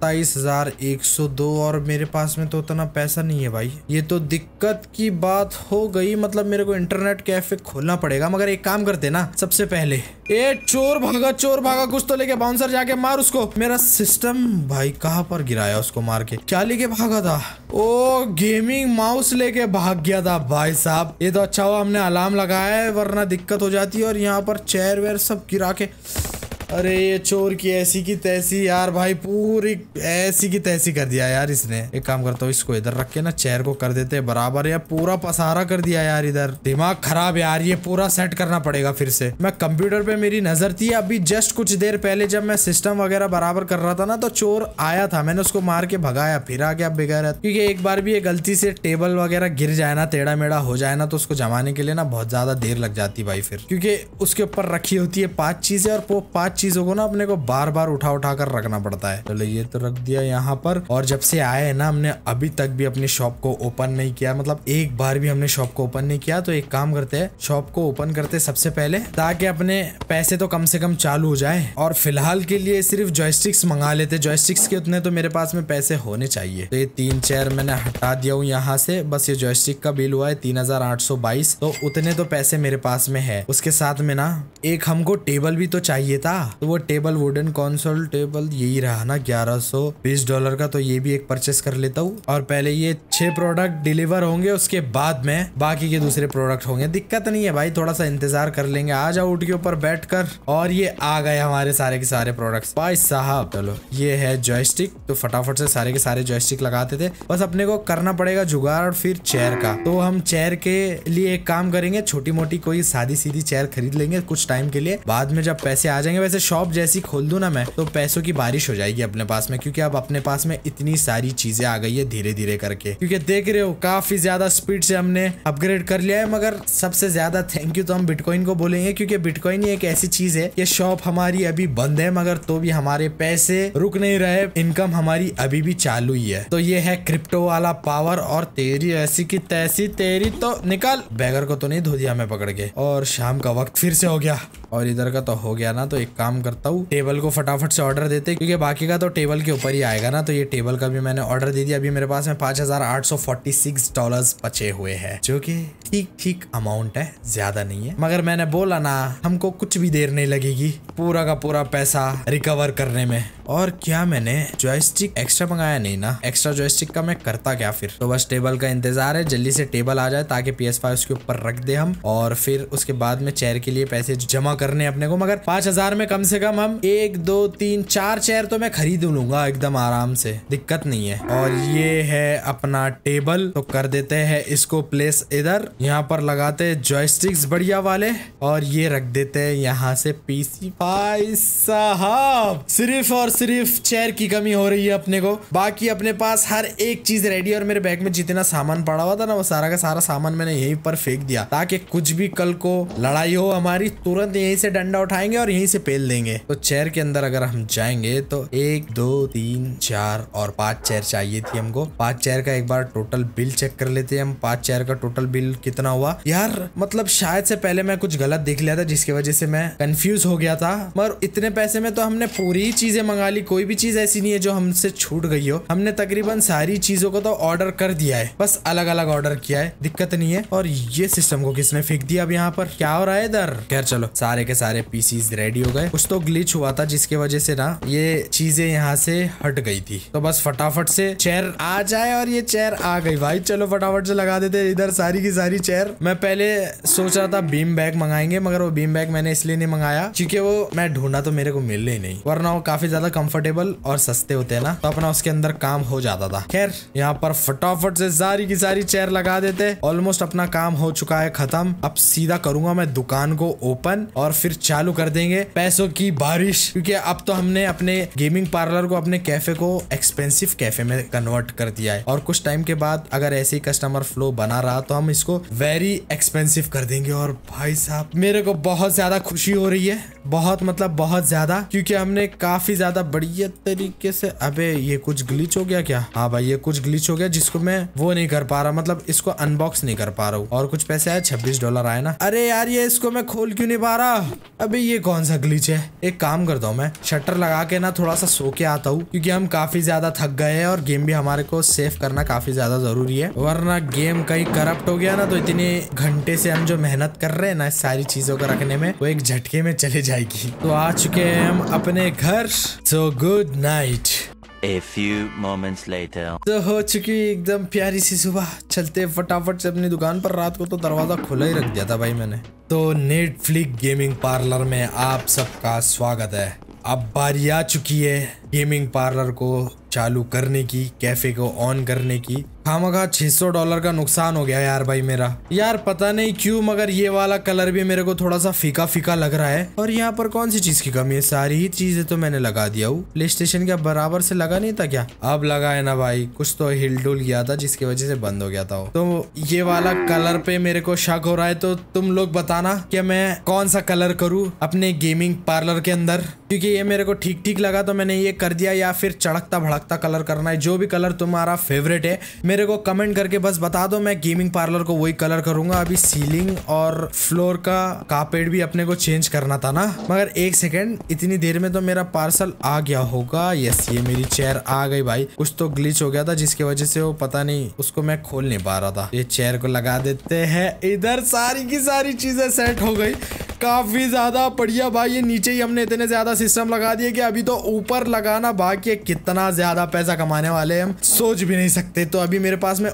27,102, और मेरे पास में तो उतना पैसा नहीं है भाई। ये तो दिक्कत की बात हो गई, मतलब मेरे को इंटरनेट कैफे खोलना पड़ेगा। मगर एक काम करते ना, सबसे पहले ए चोर भागा कुछ तो लेके, बाउंसर जाके मार उसको। मेरा सिस्टम भाई कहाँ पर गिराया उसको मार के, क्या लेके भागा था? ओ गेमिंग माउस लेके भाग गया था भाई साहब। ये तो अच्छा हुआ हमने अलार्म लगाया है, वरना दिक्कत हो जाती है। और यहाँ पर चेयर वेयर सब गिरा के, अरे ये चोर की ऐसी की तैसी यार भाई, पूरी ऐसी की तैसी कर दिया यार इसने। एक काम करता हूँ, इसको इधर रख के ना चेयर को कर देते हैं बराबर। यार पूरा पसारा कर दिया यार, इधर दिमाग खराब यार। ये पूरा सेट करना पड़ेगा फिर से। मैं कंप्यूटर पे मेरी नजर थी अभी जस्ट कुछ देर पहले, जब मैं सिस्टम वगैरह बराबर कर रहा था ना, तो चोर आया था, मैंने उसको मार के भगाया, फिर आ गया बेगार। क्योंकि एक बार भी ये गलती से टेबल वगैरह गिर जाए ना, टेढ़ा मेढ़ा हो जाए ना, तो उसको जमाने के लिए ना बहुत ज्यादा देर लग जाती भाई फिर, क्योंकि उसके ऊपर रखी होती है 5 चीजें, और वो 5 चीजों को ना अपने को बार बार उठा कर रखना पड़ता है। चलो ये तो रख दिया यहाँ पर। और जब से आए ना, हमने अभी तक भी अपनी शॉप को ओपन नहीं किया, मतलब एक बार भी हमने शॉप को ओपन नहीं किया। तो एक काम करते हैं, शॉप को ओपन करते सबसे पहले, ताकि अपने पैसे तो कम से कम चालू हो जाए। और फिलहाल के लिए सिर्फ जॉयस्टिक्स मंगा लेते, जॉयस्टिक्स के उतने तो मेरे पास में पैसे होने चाहिए। तो ये 3 चेयर मैंने हटा दिया हूँ यहाँ से। बस ये जॉयस्टिक का बिल हुआ है 3,822, तो उतने तो पैसे मेरे पास में है। उसके साथ में ना एक हमको टेबल भी तो चाहिए था, तो वो टेबल वुडन कंसोल टेबल यही रहा ना, $1120 का। तो ये भी एक परचेस कर लेता हूँ और पहले ये 6 प्रोडक्ट डिलीवर होंगे, उसके बाद में बाकी के दूसरे प्रोडक्ट होंगे। दिक्कत नहीं है भाई, थोड़ा सा इंतजार कर लेंगे। आ जाओ उठ के ऊपर बैठ कर। और ये आ गए हमारे सारे के सारे प्रोडक्ट्स भाई साहब। चलो ये है जॉयस्टिक, तो फटाफट से सारे के सारे जॉयस्टिक लगाते थे। बस अपने को करना पड़ेगा जुगाड़ फिर चेयर का। तो हम चेयर के लिए एक काम करेंगे, छोटी मोटी कोई सादी सीधी चेयर खरीद लेंगे कुछ टाइम के लिए। बाद में जब पैसे आ जाएंगे, वैसे शॉप जैसी खोल दूं ना मैं, तो पैसों की बारिश हो जाएगी अपने पास में, क्योंकि अब अपने पास में इतनी सारी चीजें आ गई है धीरे धीरे करके। क्योंकि देख रहे हो काफी ज्यादा स्पीड से हमने अपग्रेड कर लिया है। मगर सबसे ज्यादा थैंक यू तो हम बिटकॉइन को बोलेंगे, क्योंकि बिटकॉइन ही एक ऐसी चीज है, ये शॉप हमारी अभी बंद है मगर तो भी हमारे पैसे रुक नहीं रहे, इनकम हमारी अभी भी चालू ही है। तो ये है क्रिप्टो वाला पावर। और तेरी ऐसी की तैसी, तेरी तो निकल। बैगर को तो नहीं धो दिया मैं पकड़ के। और शाम का वक्त फिर से हो गया और इधर का तो हो गया ना। तो एक काम करता हूँ, टेबल को फटाफट से ऑर्डर देते, क्योंकि बाकी का तो टेबल के ऊपर ही आएगा ना। तो ये टेबल का भी मैंने ऑर्डर दे दिया। अभी मेरे पास में $5846 बचे हुए हैं, जो कि ठीक ठीक अमाउंट है, ज्यादा नहीं है। मगर मैंने बोला ना, हमको कुछ भी देर नहीं लगेगी पूरा का पूरा पैसा रिकवर करने में। और क्या मैंने जॉयस्टिक एक्स्ट्रा मंगाया? नहीं ना, एक्स्ट्रा जॉयस्टिक का मैं करता क्या फिर। तो बस टेबल का इंतजार है, जल्दी से टेबल आ जाए ताकि PS5 उसके ऊपर रख दे हम। और फिर उसके बाद में चेयर के लिए पैसे जमा करने अपने को। मगर 5000 में कम से कम हम 1 2 3 4 चेयर तो मैं खरीद लूंगा एकदम आराम से, दिक्कत नहीं है। और ये है अपना टेबल, तो कर देते हैं इसको प्लेस इधर। यहाँ पर लगाते जॉयस्टिक्स बढ़िया वाले और ये रख देते हैं यहाँ से PC। भाई साहब सिर्फ और सिर्फ चेयर की कमी हो रही है अपने को, बाकी अपने पास हर एक चीज रेडी। और मेरे बैग में जितना सामान पड़ा हुआ था ना, वो सारा का सारा सामान मैंने यहीं पर फेंक दिया, ताकि कुछ भी कल को लड़ाई हो हमारी, तुरंत यहीं से डंडा उठाएंगे और यहीं से पेल देंगे। तो चेयर के अंदर अगर हम जाएंगे तो 1 2 3 4 और 5 चेयर चाहिए थी हमको। 5 चेयर का एक बार टोटल बिल चेक कर लेते हैं हम। 5 चेयर का टोटल बिल कितना हुआ यार? मतलब शायद से पहले मैं कुछ गलत देख लिया था, जिसकी वजह से मैं कंफ्यूज हो गया था। मगर इतने पैसे में तो हमने पूरी चीजें मंगा ली, कोई भी चीज ऐसी नहीं है जो हमसे छूट गई हो। हमने तकरीबन सारी चीजों को तो ऑर्डर कर दिया है, बस अलग अलग ऑर्डर किया है, दिक्कत नहीं है। और ये सिस्टम को किसने फेंक दिया अब यहाँ पर? क्या हो रहा है इधर? खैर चलो, सारे के सारे पीसीज रेडी हो गए। कुछ तो ग्लिच हुआ था जिसकी वजह से ना ये चीजें यहाँ से हट गई थी। तो बस फटाफट से चेयर आ जाए। और ये चेयर आ गई भाई, चलो फटाफट से लगा देते इधर सारी की सारी चेयर। मैं पहले सोच रहा था बीम बैग मंगाएंगे, मगर वो बीम बैग मैंने इसलिए नहीं मंगाया क्योंकि वो मैं ढूंढा तो मेरे को मिले ही नहीं, वरना वो काफी ज्यादा कंफर्टेबल और सस्ते होते हैं ना, तो अपना उसके अंदर काम हो जाता था। खैर यहाँ पर फटाफट से सारी की सारी चेयर लगा देते। ऑलमोस्ट अपना काम हो चुका है खत्म। अब सीधा करूंगा मैं दुकान को ओपन और फिर चालू कर देंगे पैसों की बारिश, क्योंकि अब तो हमने अपने गेमिंग पार्लर को, अपने कैफे को एक्सपेंसिव कैफे में कन्वर्ट कर दिया है। और कुछ टाइम के बाद अगर ऐसे ही कस्टमर फ्लो बना रहा तो हम इसको वेरी एक्सपेंसिव कर देंगे। और भाई साहब मेरे को बहुत ज्यादा खुशी हो रही है, बहुत मतलब बहुत ज्यादा, क्योंकि हमने काफी ज्यादा बढ़िया तरीके से। अबे ये कुछ ग्लिच हो गया क्या? हाँ भाई ये कुछ ग्लिच हो गया, जिसको मैं वो नहीं कर पा रहा, मतलब इसको अनबॉक्स नहीं कर पा रहा हूँ। और कुछ पैसे आए, $26 आए ना। अरे यार ये इसको मैं खोल क्यों नहीं पा रहा? अबे ये कौन सा ग्लिच है? एक काम करता हूँ, मैं शटर लगा के ना थोड़ा सा सो के आता हूँ, क्योंकि हम काफी ज्यादा थक गए हैं और गेम भी हमारे को सेव करना काफी ज्यादा जरूरी है, वरना गेम कहीं करप्ट हो गया ना तो इतने घंटे से हम जो मेहनत कर रहे हैं ना सारी चीजों को रखने में, वो एक झटके में चले जाएगी। तो आ चुके हैं हम अपने घर। So good night. A few moments later. तो हो चुकी एकदम प्यारी सी सुबह। चलते फटाफट से अपनी दुकान पर। रात को तो दरवाजा खुला ही रख दिया था भाई मैंने। तो नेटफ्लिक्स गेमिंग पार्लर में आप सबका स्वागत है। अब बारी आ चुकी है गेमिंग पार्लर को चालू करने की, कैफे को ऑन करने की। खामखा $600 का नुकसान हो गया यार भाई मेरा। यार पता नहीं क्यों, मगर ये वाला कलर भी मेरे को थोड़ा सा फीका फीका लग रहा है। और यहाँ पर कौन सी चीज की कमी है? सारी ही चीजें तो मैंने लगा दिया हूँ। प्ले स्टेशन का बराबर से लगा नहीं था क्या? अब लगा है ना भाई। कुछ तो हिल डुल गया था जिसकी वजह से बंद हो गया था वो। तो ये वाला कलर पे मेरे को शक हो रहा है, तो तुम लोग बताना कि मैं कौन सा कलर करूँ अपने गेमिंग पार्लर के अंदर, क्योंकि ये मेरे को ठीक ठीक लगा तो मैंने ये कर दिया, या फिर चढ़कता भड़कता कलर करना है। जो भी कलर तुम्हारा फेवरेट है मेरे को कमेंट करके बस बता दो, मैं गेमिंग पार्लर को वही कलर करूंगा। अभी सीलिंग और फ्लोर का कारपेट भी अपने को चेंज करना था ना। मगर एक सेकेंड, इतनी देर में तो मेरा पार्सल आ गया होगा। यस ये मेरी चेयर आ गई भाई। कुछ तो ग्लिच हो गया था जिसकी वजह से वो पता नहीं उसको मैं खोल नहीं पा रहा था। ये चेयर को लगा देते हैं इधर। सारी की सारी चीजें सेट हो गई, काफी ज्यादा बढ़िया भाई। ये नीचे ही हमने इतने ज्यादा सिस्टम लगा दिए कि अभी तो ऊपर लगाना बाकी है। कितना ज्यादा पैसा कमाने वाले हम सोच भी नहीं सकते। तो अभी मेरे पास में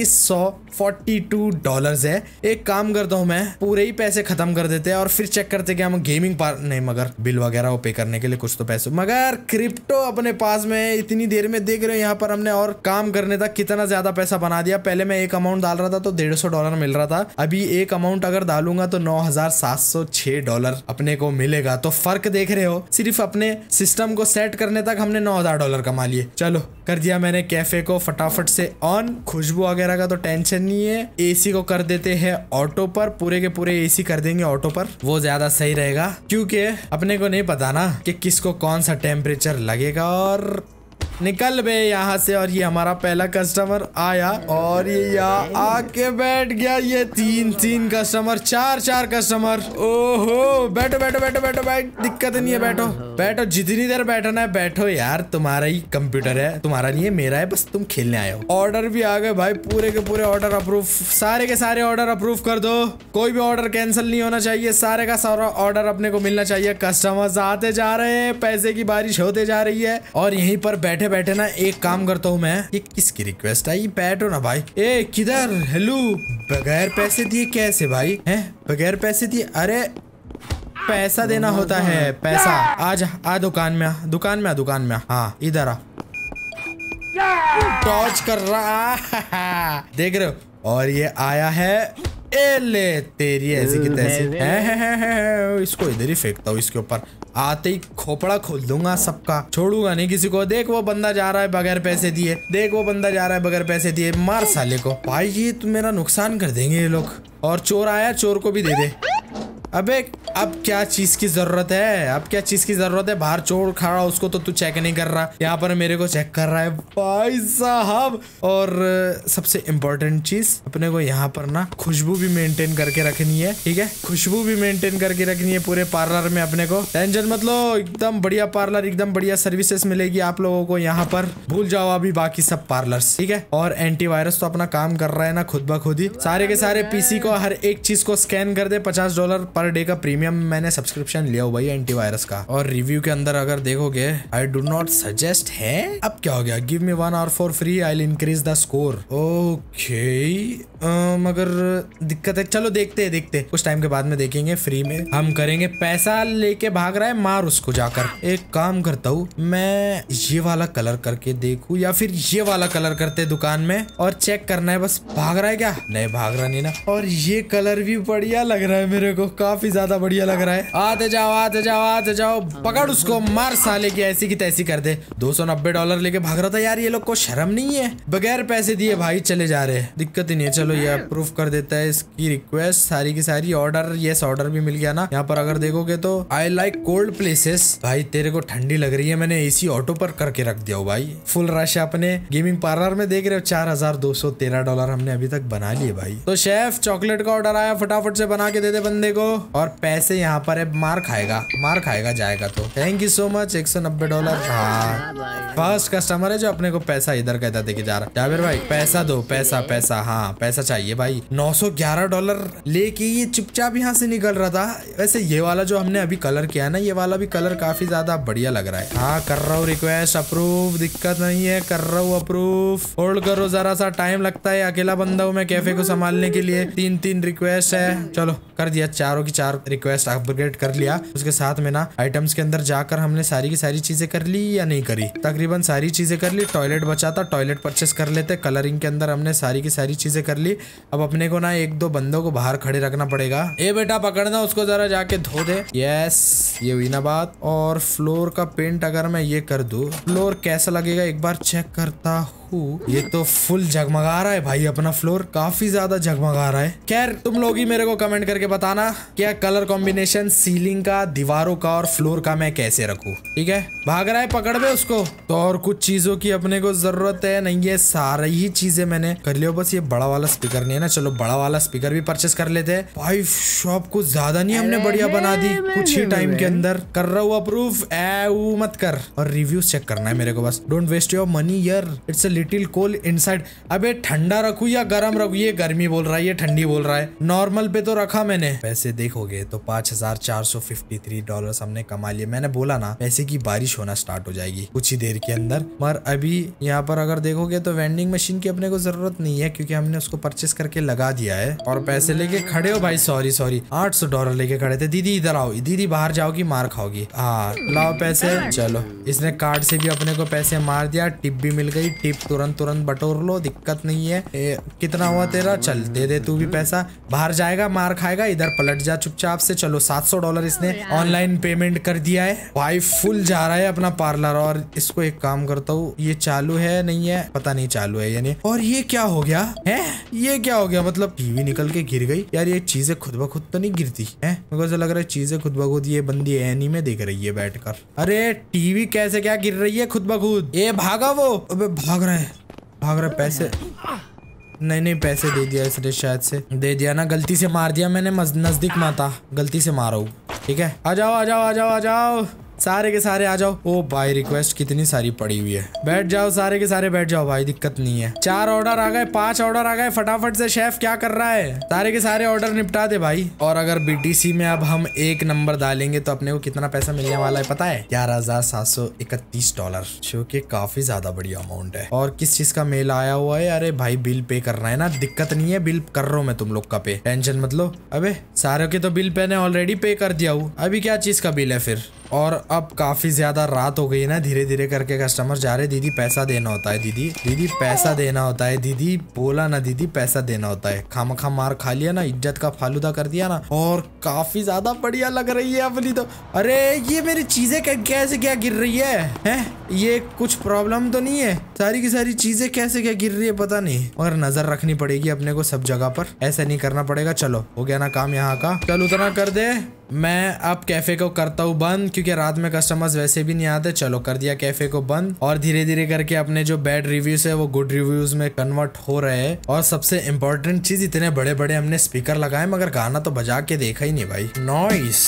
$1942 है। एक काम करता हूँ मैं, पूरे ही पैसे खत्म कर देते हैं और फिर चेक करते कि हम गेमिंग नहीं, मगर बिल वगैरह वो पे करने के लिए कुछ तो पैसे, मगर क्रिप्टो अपने पास में इतनी देर में देख रहे हो यहाँ पर हमने और काम करने तक कितना ज्यादा पैसा बना दिया। पहले मैं एक अमाउंट डाल रहा था तो $150 मिल रहा था, अभी एक अमाउंट अगर डालूंगा तो $9,706 अपने को मिलेगा। तो फर्क देख रहे हो, सिर्फ अपने सिस्टम को सेट करने तक हमने $9,000 कमा लिए। चलो कर दिया मैंने कैफे को फटाफट से ऑन। खुशबू वगैरह का तो टेंशन नहीं है। एसी को कर देते हैं ऑटो पर, पूरे के पूरे एसी कर देंगे ऑटो पर, वो ज्यादा सही रहेगा क्योंकि अपने को नहीं पता ना कि किसको कौन सा टेम्परेचर लगेगा। और निकल बे यहाँ से। और ये हमारा पहला कस्टमर आया और ये यहाँ आके बैठ गया। ये 3 कस्टमर, 4 कस्टमर। ओहो बैठो बैठो बैठो बैठो भाई, दिक्कत नहीं है, बैठो बैठो, जितनी देर बैठना है बैठो यार। तुम्हारा ही कंप्यूटर है, तुम्हारा नहीं है, मेरा है, बस तुम खेलने आए हो। ऑर्डर भी आ गए भाई, पूरे के पूरे ऑर्डर अप्रूव, सारे के सारे ऑर्डर अप्रूव कर दो। कोई भी ऑर्डर कैंसिल नहीं होना चाहिए, सारे का सारा ऑर्डर अपने को मिलना चाहिए। कस्टमर्स आते जा रहे हैं, पैसे की बारिश होते जा रही है। और यहीं पर बैठे बैठे ना एक काम करता हूँ मैं, ये किसकी रिक्वेस्ट आई? बैठो ना भाई। ए किधर? हेलो, बगैर पैसे दिए कैसे भाई? हैं बगैर पैसे दिए? अरे पैसा देना होता है, पैसा। आ दुकान में, दुकान में। हाँ इधर आ। टॉर्च कर रहा देख रहे हो। और ये आया है, ए ले तेरी ऐसी की तैसी है। इसको इधर ही फेंकता हूँ, इसके ऊपर आते ही खोपड़ा खोल दूंगा सबका, छोड़ूंगा नहीं किसी को। देख वो बंदा जा रहा है बगैर पैसे दिए, देख वो बंदा जा रहा है बगैर पैसे दिए। मार साले को भाई, ये तो मेरा नुकसान कर देंगे ये लोग। और चोर आया, चोर को भी दे दे। अबे अब क्या चीज की जरूरत है? अब क्या चीज की जरूरत है? बाहर चोर खड़ा, उसको तो तू चेक नहीं कर रहा, यहाँ पर मेरे को चेक कर रहा है भाई साहब। और सबसे इम्पोर्टेंट चीज अपने को यहाँ पर ना खुशबू भी मेंटेन करके रखनी है, ठीक है? खुशबू भी मेंटेन करके रखनी है पूरे पार्लर में अपने को। टेंशन मत लो, एकदम बढ़िया पार्लर, एकदम बढ़िया सर्विसेज मिलेगी आप लोगों को यहाँ पर। भूल जाओ अभी बाकी सब पार्लर्स, ठीक है? और एंटीवायरस तो अपना काम कर रहा है ना खुद ब खुद ही। सारे के सारे पीसी को हर एक चीज को स्कैन कर दे। $50 पर डे का प्रीमियम मैंने सब्सक्रिप्शन लिया हुआ है एंटीवायरस का। और रिव्यू के अंदर अगर देखोगे, आई डू नॉट सजेस्ट है। अब क्या हो गया? Give me 1 hour for free, I will increase the score. Okay मगर दिक्कत है, चलो देखते हैं कुछ टाइम के बाद में देखेंगे। फ्री में हम करेंगे। पैसा लेके भाग रहा है, मार उसको जाकर। एक काम करता हूँ मैं, ये वाला कलर करके देखूं या फिर ये वाला कलर करते दुकान में और चेक करना है बस। भाग रहा है क्या? नहीं भाग रहा नहीं ना। और ये कलर भी बढ़िया लग रहा है मेरे को, काफी ज्यादा बढ़िया लग रहा है। आते जाओ, पकड़ उसको, मार साले की ऐसी की तैसी कर दे। $290 लेके भाग रहा था यार। ये लोग को शर्म नहीं है, बगैर पैसे दिए भाई चले जा रहे हैं। दिक्कत ही नहीं है, चलो ये अप्रूव कर देता है इसकी रिक्वेस्ट सारी की सारी। ऑर्डर, यस ऑर्डर भी मिल गया ना। यहाँ पर अगर देखोगे तो आई लाइक कोल्ड प्लेसेस। भाई तेरे को ठंडी लग रही है, मैंने एसी ऑटो पर करके रख दिया भाई। फुल रश है अपने गेमिंग पार्लर में, देख रहे हो। $4,213 हमने अभी तक बना लिए भाई। तो शेफ चॉकलेट का ऑर्डर आया, फटाफट से बना के दे दे बंदे को। और पैसे यहाँ पर है, मार खाएगा जाएगा तो। Thank you so much, $190। हाँ फर्स्ट कस्टमर है जो अपने को पैसा इधर का इधर देके जा रहा है। जाबिर भाई पैसा दो, पैसा। हाँ पैसा चाहिए भाई। $911 लेके ये चुपचाप यहाँ से निकल रहा था। वैसे ये वाला जो हमने अभी कलर किया है ना, ये वाला भी कलर काफी ज्यादा बढ़िया लग रहा है। हाँ कर रहा हूँ रिक्वेस्ट अप्रूव, दिक्कत नहीं है, कर रहा हूँ अप्रूव। होल्ड करो, जरा सा टाइम लगता है, अकेला बंदा हूँ मैं कैफे को संभालने के लिए। 3 रिक्वेस्ट है, चलो कर दिया। 4 की 4 रिक्वेस्ट अपग्रेड कर लिया। उसके साथ में ना आइटम्स के अंदर जाकर हमने सारी की सारी चीजें कर ली या नहीं करी? तकरीबन सारी चीजें कर ली। टॉयलेट बचा था, टॉयलेट परचेस कर लेते। कलरिंग के अंदर हमने सारी की सारी चीजें कर ली। अब अपने को ना 1-2 बंदों को बाहर खड़े रखना पड़ेगा। ए बेटा पकड़ना उसको, जरा जाके धो दे। यस ये हुई ना बात। और फ्लोर का पेंट अगर मैं ये कर दूं, फ्लोर कैसा लगेगा एक बार चेक करता हूँ। ये तो फुल जगमगा रहा है भाई, अपना फ्लोर काफी ज्यादा जगमगा रहा है। खैर तुम लोग ही मेरे को कमेंट करके बताना क्या कलर कॉम्बिनेशन सीलिंग का, दीवारों का और फ्लोर का मैं कैसे रखूं, ठीक है? भाग रहा है, पकड़ बे उसको। तो और कुछ चीजों की अपने को जरूरत है नहीं, ये सारी ही चीजें मैंने कर लिया। बस ये बड़ा वाला स्पीकर नहीं है ना, चलो बड़ा वाला स्पीकर भी परचेस कर लेते हैं भाई। शॉप को ज्यादा नहीं हमने बढ़िया बना दी कुछ ही टाइम के अंदर। कर रहा हूँ अप्रूव, मत कर। और रिव्यूज चेक करना है मेरे को बस। डोंट वेस्ट योर मनी यार, it's a little cold inside. अबे ठंडा रखूं या गर्म रखूं? ये गर्मी बोल रहा है, ये ठंडी बोल रहा है। नॉर्मल पे तो रखा मैंने। पैसे देखोगे तो $5453 हमने कमा लिए। मैंने बोला ना पैसे की बारिश होना स्टार्ट हो जाएगी कुछ ही देर के अंदर। मगर अभी यहाँ पर अगर देखोगे तो वेंडिंग मशीन की अपने को जरूरत नहीं है, क्योंकि हमने उसको परचेस करके लगा दिया है। और पैसे लेके खड़े हो भाई? सॉरी $800 लेके खड़े थे। दीदी इधर आओ, दीदी बाहर जाओगी मार खाओगी। हाँ लाओ पैसे। चलो इसने कार्ड से भी अपने को पैसे मार दिया। टिप भी मिल गई, टिप तुरंत बटोर लो, दिक्कत नहीं है। कितना हुआ तेरा? चल दे दे तू भी पैसा। बाहर जाएगा मार खाएगा, इधर पलट जा चुपचाप से। चलो $700 इसने ऑनलाइन पेमेंट कर दिया है भाई। फुल जा रहा है अपना पार्लर। और इसको एक काम करता हूँ, ये चालू है नहीं है पता नहीं, चालू है यानी। और ये क्या हो गया है? ये क्या हो गया? मतलब टीवी निकल के गिर गई यार। ये चीजें खुद ब खुद तो नहीं गिरती है, मेरे को ऐसा लग रहा है चीजें खुद ब खुद ये बंदी एनी में देख रही है बैठकर। अरे टीवी कैसे क्या गिर रही है खुद ब खुद? ये भागा वो। अबे भाग रहा है पैसे। नहीं पैसे दे दिया इसने, शायद से दे दिया ना। गलती से मार दिया मैंने, नजदीक माता गलती से मारा हूँ। ठीक है आ जाओ सारे के सारे आ जाओ। ओ भाई रिक्वेस्ट कितनी सारी पड़ी हुई है। बैठ जाओ सारे के सारे बैठ जाओ भाई, दिक्कत नहीं है। 4 ऑर्डर आ गए, 5 ऑर्डर आ गए। फटाफट से शेफ क्या कर रहा है? सारे के सारे ऑर्डर निपटा दे भाई। और अगर BTC में अब हम 1 नंबर डालेंगे तो अपने को कितना पैसा मिलने वाला है पता है? $11,731, जो कि काफी ज्यादा बढ़िया अमाउंट है। और किस चीज का मेल आया हुआ है? अरे भाई बिल पे करना है ना, दिक्कत नहीं है, बिल कर रहा हूँ मैं तुम लोग का पे, टेंशन मत लो। अबे सारे के तो बिल मैंने ऑलरेडी पे कर दिया हूँ, अभी क्या चीज का बिल है फिर? और अब काफी ज्यादा रात हो गई है ना, धीरे धीरे करके कस्टमर जा रहे। दीदी पैसा देना होता है, दीदी पैसा देना होता है। दीदी बोला ना, दीदी पैसा देना होता है। खामखा मार खा लिया ना, इज्जत का फालूदा कर दिया ना। और काफी ज्यादा बढ़िया लग रही है अपनी तो। अरे ये मेरी चीजें कैसे क्या गिर रही है? ये कुछ प्रॉब्लम तो नहीं है? सारी की सारी चीजें कैसे क्या गिर रही है पता नहीं, मगर नजर रखनी पड़ेगी अपने को सब जगह पर। ऐसा नहीं करना पड़ेगा। चलो हो गया ना काम यहाँ का, चल उतना कर दे। मैं अब कैफे को करता हूँ बंद, क्योंकि रात में कस्टमर्स वैसे भी नहीं आते। चलो कर दिया कैफे को बंद। और धीरे धीरे करके अपने जो बैड रिव्यूज है वो गुड रिव्यूज में कन्वर्ट हो रहे हैं। और सबसे इम्पोर्टेंट चीज, इतने बड़े बड़े हमने स्पीकर लगाए मगर गाना तो बजा के देखा ही नहीं भाई। Noise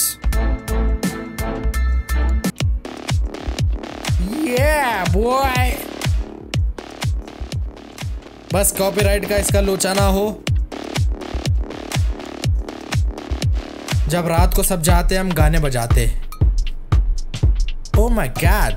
boy. बस कॉपीराइट का इसका लोचा ना हो। जब रात को सब जाते हम गाने बजाते। ओ माय गॉड,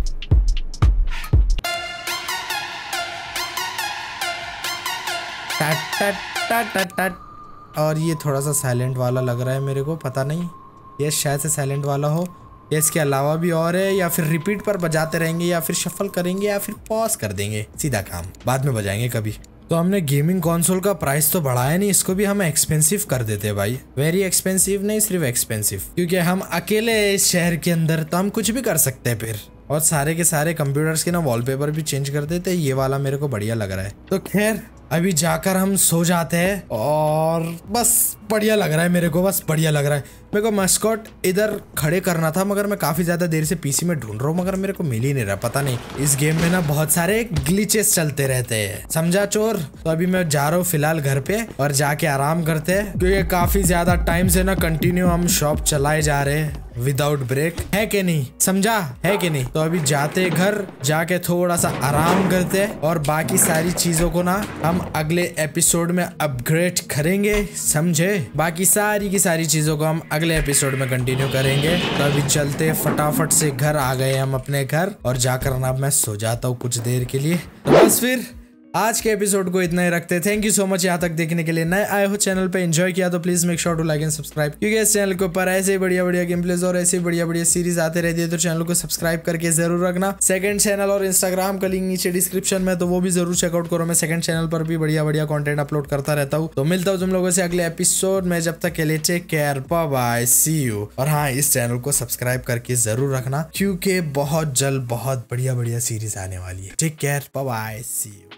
और ये थोड़ा सा साइलेंट वाला लग रहा है मेरे को, पता नहीं ये शायद से साइलेंट वाला हो या इसके अलावा भी और है, या फिर रिपीट पर बजाते रहेंगे, या फिर शफल करेंगे, या फिर पॉज कर देंगे। सीधा काम, बाद में बजाएंगे कभी। तो हमने गेमिंग कंसोल का प्राइस तो बढ़ाया नहीं, इसको भी हम एक्सपेंसिव कर देते हैं भाई। वेरी एक्सपेंसिव नहीं, सिर्फ एक्सपेंसिव, क्योंकि हम अकेले इस शहर के अंदर तो हम कुछ भी कर सकते हैं फिर। और सारे के सारे कंप्यूटर्स के ना वॉलपेपर भी चेंज कर देते। ये वाला मेरे को बढ़िया लग रहा है। तो खैर अभी जाकर हम सो जाते हैं। और बस बढ़िया लग रहा है मेरे को, बस बढ़िया लग रहा है मेरे को। मस्कॉट इधर खड़े करना था मगर मैं काफी ज्यादा देर से पीसी में ढूंढ रहा हूँ, मगर मेरे को मिल ही नहीं रहा। पता नहीं, इस गेम में ना बहुत सारे ग्लिचेस चलते रहते हैं, समझा चोर। तो अभी मैं जा रहा हूँ फिलहाल घर पे और जाके आराम करते हैं, क्योंकि काफी ज्यादा टाइम से ना कंटिन्यू हम शॉप चलाए जा रहे हैं विदाउट ब्रेक, है कि नहीं? समझा है कि नहीं? तो अभी जाते घर, जाके थोड़ा सा आराम करते और बाकी सारी चीजों को ना हम अगले एपिसोड में अपग्रेड करेंगे, समझे? बाकी सारी की सारी चीजों को हम अगले एपिसोड में कंटिन्यू करेंगे। तो अभी चलते फटाफट से घर आ गए हम अपने घर, और जाकर ना मैं सो जाता हूँ कुछ देर के लिए। तो बस फिर आज के एपिसोड को इतना ही रखते। थैंक यू सो मच यहाँ तक देखने के लिए। नए आए हो चैनल पे, एंजॉय किया तो please make sure to like and subscribe, क्योंकि इस चैनल के ऊपर ऐसे ही बढ़िया बढ़िया गेम प्लेस और ऐसे बढ़िया बढ़िया सीरीज आते रहती है। तो चैनल को सब्सक्राइब करके जरूर रखना। सेकंड चैनल और इंस्टाग्राम का लिंक नीचे डिस्क्रिप्शन में, तो वो भी जरूर चेकआउट करो। मैं सेकंड चैनल पर भी बढ़िया बढ़िया कंटेंट अपलोड करता रहता हूँ। तो मिलता हूँ तुम लोगों से अगले एपिसोड में, जब तक के लिए take care, bye bye, see you. और हाँ, इस चैनल को सब्सक्राइब करके जरूर रखना, क्योंकि बहुत जल्द बहुत बढ़िया बढ़िया सीरीज आने वाली है। Take care, bye bye, see you.